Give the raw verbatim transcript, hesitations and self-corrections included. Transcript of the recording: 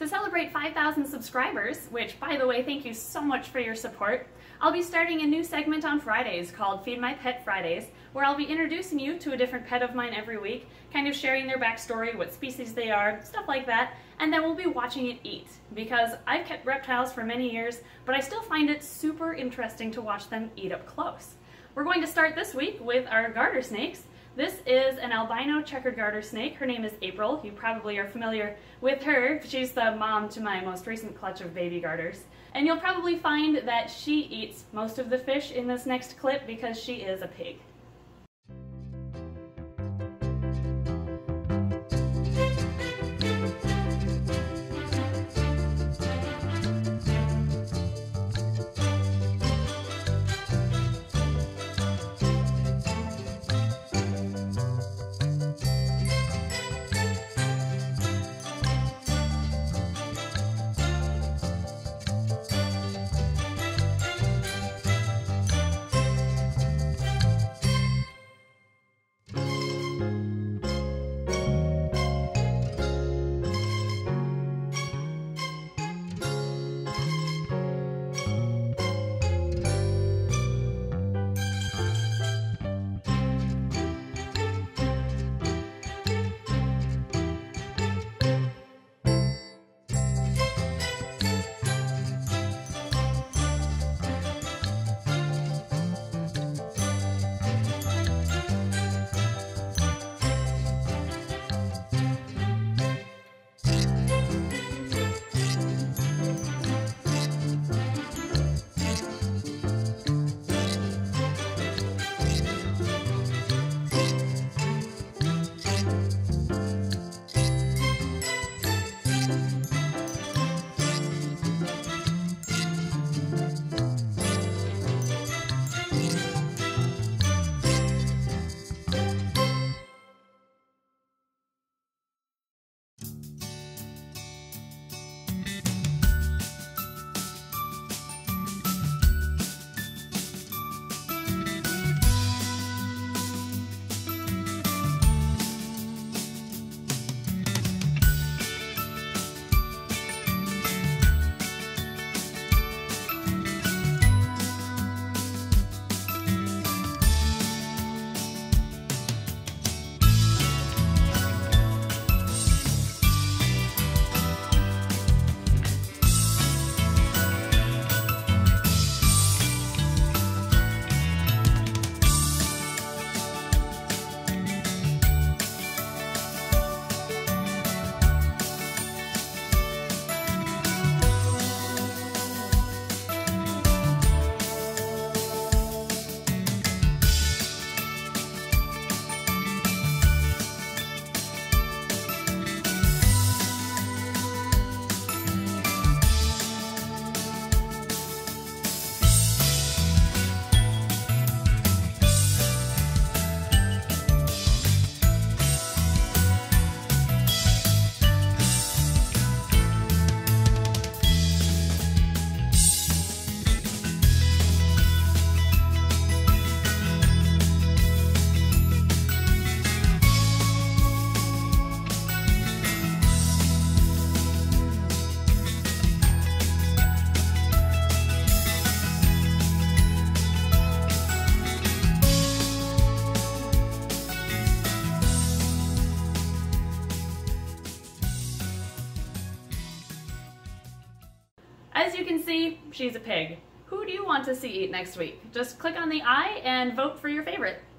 To celebrate five thousand subscribers, which, by the way, thank you so much for your support, I'll be starting a new segment on Fridays called Feed My Pet Fridays, where I'll be introducing you to a different pet of mine every week, kind of sharing their backstory, what species they are, stuff like that, and then we'll be watching it eat. Because I've kept reptiles for many years, but I still find it super interesting to watch them eat up close. We're going to start this week with our garter snakes. This is an albino checkered garter snake. Her name is April. You probably are familiar with her. She's the mom to my most recent clutch of baby garters. And you'll probably find that she eats most of the fish in this next clip because she is a pig. As you can see, she's a pig. Who do you want to see eat next week? Just click on the eye and vote for your favorite.